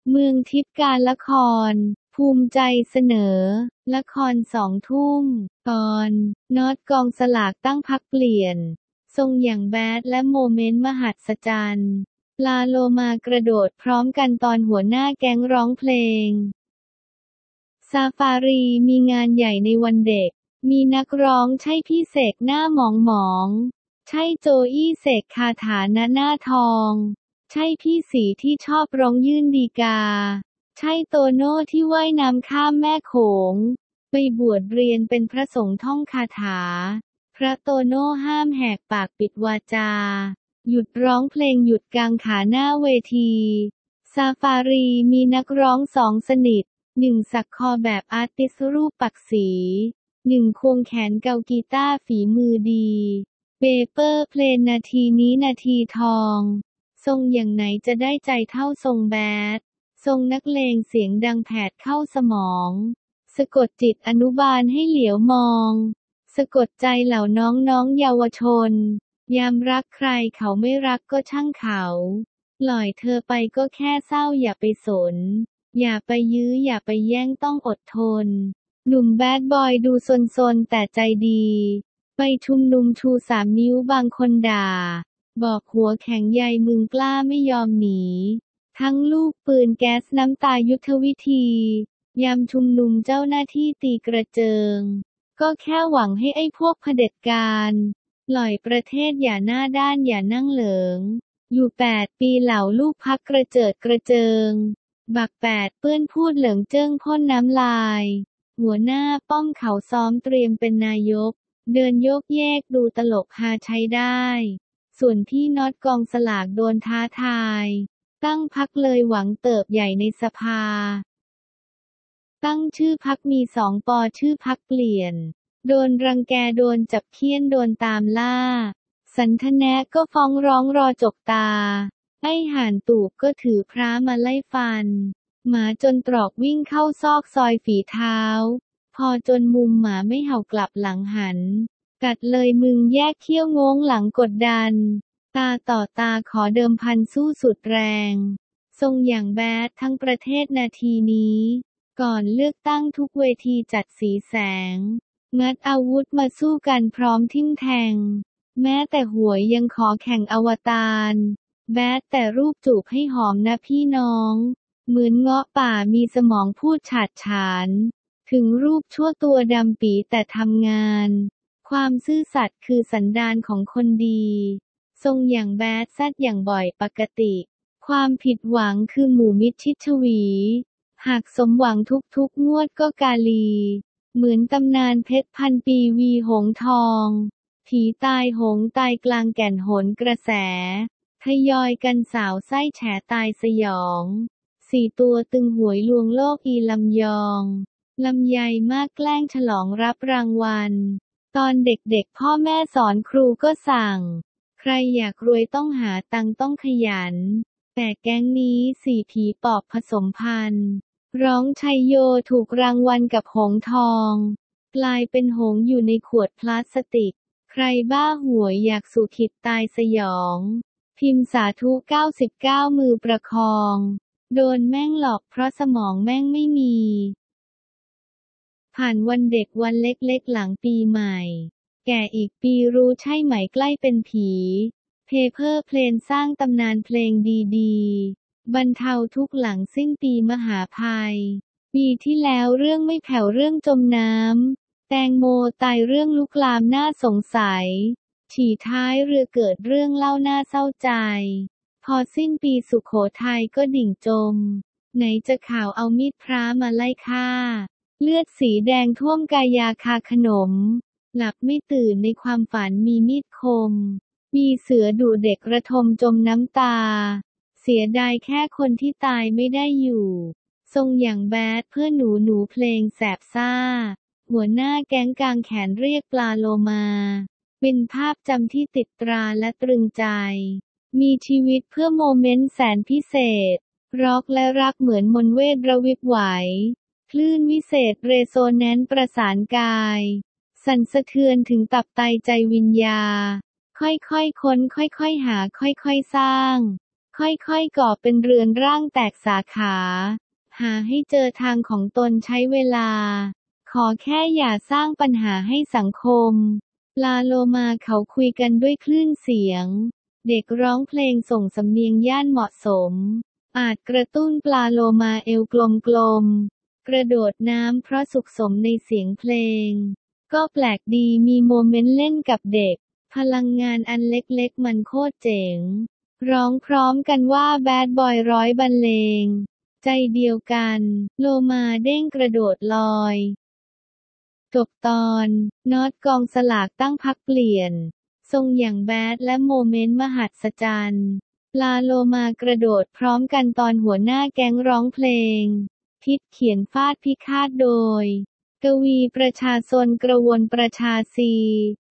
เมืองทิพย์การละครภูมิใจเสนอละคร2 ทุ่มตอนน็อตกองสลากตั้งพรรคเปลี่ยนทรงอย่างแบดและโมเมนต์มหัศจรรย์ปลาโลมากระโดดพร้อมกันตอนหัวหน้าแก๊งร้องเพลงซาฟารีมีงานใหญ่ในวันเด็กมีนักร้องใช่พี่เสกหน้าหมองใช่โจอี้เสกคาถาหน้าทองใช่พี่สีที่ชอบร้องยื่นฎีกาใช่โตโน่ที่ว่ายน้ำข้ามแม่โขงไปบวชเรียนเป็นพระสงฆ์ท่องคาถาพระโตโน่ห้ามแหกปากปิดวาจาหยุดร้องเพลงหยุดกางขาหน้าเวทีซาฟารีมีนักร้อง2สนิท1สักคอแบบอาร์ติสรูปปักสี1ควงแขนเกากีตาร์ฝีมือดีเปเปอร์เพลนนาทีนี้นาทีทองทรงอย่างไหนจะได้ใจเท่าทรงแบดทรงนักเลงเสียงดังแผดเข้าสมองสะกดจิตอนุบาลให้เหลียวมองสะกดใจเหล่าน้องเยาวชนยามรักใครเขาไม่รักก็ช่างเขาปล่อยเธอไปก็แค่เศร้าอย่าไปสนอย่าไปยื้ออย่าไปแย่งต้องอดทนหนุ่มแบดบอยดูซนแต่ใจดีไปชุมนุมชู3 นิ้วบางคนด่าบอกหัวแข็งใยมึงกล้าไม่ยอมหนีทั้งลูกปืนแก๊สน้ำตายุทธวิธียามชุมนุมเจ้าหน้าที่ตีกระเจิงก็แค่หวังให้ไอ้พวกเผด็จการปล่อยประเทศอย่าหน้าด้านอย่านั่งเหลิงอยู่8 ปีเหล่าลูกพักกระเจิดกระเจิงบัก8เปื้อนพูดเหลิงเจิ้งพ่นน้ำลายหัวหน้าป้อมเขาซ้อมเตรียมเป็นนายกเดินโยกแยกดูตลกฮาใช้ได้ส่วนพี่น็อตกองสลากโดนท้าทายตั้งพรรคเลยหวังเติบใหญ่ในสภาตั้งชื่อพรรคมี2 ปอชื่อพรรคเปลี่ยนโดนรังแกโดนจับเคี่ยนโดนตามล่าสันทนะก็ฟ้องร้องรอจกตาไอ้ห่านตูบก็ถือพระมาไล่ฟันหมาจนตรอกวิ่งเข้าซอกซอยฝีเท้าพอจนมุมหมาไม่เห่ากลับหลังหันกัดเลยมึงแยกเขี้ยวงงหลังกดดันตาต่อตาขอเดิมพันสู้สุดแรงทรงอย่างแบดทั้งประเทศนาทีนี้ก่อนเลือกตั้งทุกเวทีจัดสีแสงงัดอาวุธมาสู้กันพร้อมทิ่มแทงแม้แต่หวยยังขอแข่งอวตารแบดแต่รูปจูบให้หอมนะพี่น้องเหมือนเงาะป่ามีสมองพูดฉาดฉานถึงรูปชั่วตัวดำปีแต่ทำงานความซื่อสัตย์คือสันดานของคนดีทรงอย่างแบดซัดอย่างบ่อยปกติความผิดหวังคือหมู่มิตรชิดชวีหากสมหวังทุกงวดก็กาลีเหมือนตำนานเพชร1,000 ปีวีหงทองผีตายหงตายกลางแก่นโหนกระแสทยอยกันสาวไส้แฉตายสยอง4 ตัวตึงหวยลวงโลกอีลำยองลำไยมากแกล้งฉลองรับรางวัลตอนเด็กๆพ่อแม่สอนครูก็สั่งใครอยากรวยต้องหาตังค์ต้องขยันแต่แก๊งนี้4 ผีปอบผสมพันธุ์ร้องชัยโยถูกรางวัลกับหงทองกลายเป็นหงอยู่ในขวดพลาสติกใครบ้าหวยอยากสู่ขิดตายสยองพิมพ์สาธุ99มือประคองโดนแม่งหลอกเพราะสมองแม่งไม่มีผ่านวันเด็กวันเล็กๆหลังปีใหม่แก่อีกปีรู้ใช่ไหมใกล้เป็นผีเพเปอร์เพลนสร้างตำนานเพลงดีๆบรรเทาทุกข์หลังสิ้นปีมหาภัยปีที่แล้วเรื่องไม่แผ่วเรื่องจมน้ำแตงโมตายเรื่องลุกลามน่าสงสัยฉี่ท้ายเรือเกิดเรื่องเล่าน่าเศร้าใจพอสิ้นปีสุโขทัยก็ดิ่งจมไหนจะข่าวเอามีดพระมาไล่ฆ่าเลือดสีแดงท่วมกายาคาขนมหลับไม่ตื่นในความฝันมีมีดคมมีเสือดุเด็กระทมจมน้ำตาเสียดายแค่คนที่ตายไม่ได้อยู่ทรงอย่างแบดเพื่อหนูเพลงแสบซ่าหัวหน้าแก๊งกางแขนเรียกปลาโลมาเป็นภาพจำที่ติดตราและตรึงใจมีชีวิตเพื่อโมเมนต์แสนพิเศษร็อกและรักเหมือนมนต์เวทระวิบไหวคลื่นวิเศษเรโซแนนซ์ประสานกายสั่นสะเทือนถึงตับไตใจวิญญาค่อยๆค้นค่อยๆหาค่อยๆสร้างค่อยๆก่อเป็นเรือนร่างแตกสาขา หาให้เจอทางของตนใช้เวลา ขอแค่อย่าสร้างปัญหาให้สังคม ปลาโลมาเขาคุยกันด้วยคลื่นเสียง เด็กร้องเพลงส่งสำเนียงย่านเหมาะสม อาจกระตุ้นปลาโลมาเอวกลมๆ กระโดดน้ำเพราะสุขสมในเสียงเพลง ก็แปลกดีมีโมเมนต์เล่นกับเด็ก พลังงานอันเล็กๆมันโคตรเจ๋ง ร้องพร้อมกันว่าแบดบอยร้อยบรรเลง ใจเดียวกัน โลมาเด้งกระโดดลอย จบตอนน็อตกองสลากตั้งพรรคเปลี่ยน ทรงอย่างแบดและโมเมนต์มหัศจรรย์ ปลาโลมากระโดดพร้อมกันตอนหัวหน้าแก๊งร้องเพลง ทิศเขียนฟาดพิฆาตโดย กวีประชาชนกระวนประชาซี